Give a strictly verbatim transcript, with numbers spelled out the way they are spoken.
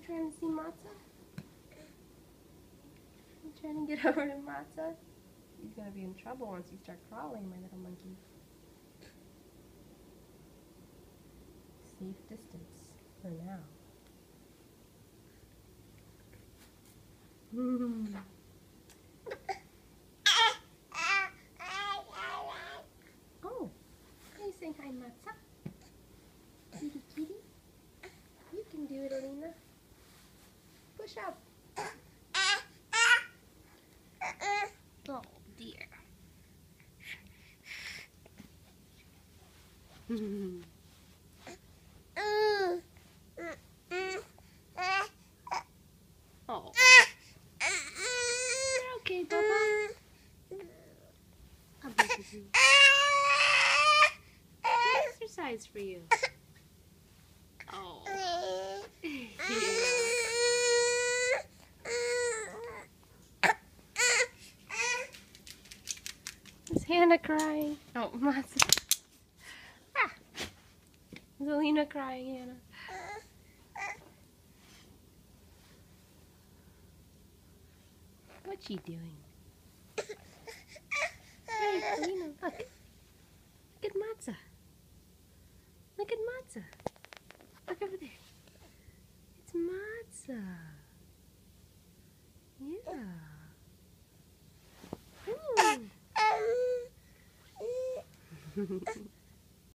trying to see Matza? You trying to get over to Matza? He's gonna be in trouble once you start crawling, my little monkey. Safe distance for now. Oh, are you saying hi, Matza? Kitty, kitty. You can do it, Alina. Push up. Oh dear. Oh. You're okay, Bubba. I'll be with you. Exercise for you. Oh. Is Hannah crying? Oh, Matza. Ah. Is Alina crying, Hannah? What's she doing? Hey, Alina, look. Look at Matza. Look at Matza. Look over there. It's Matza. Yeah. Ooh.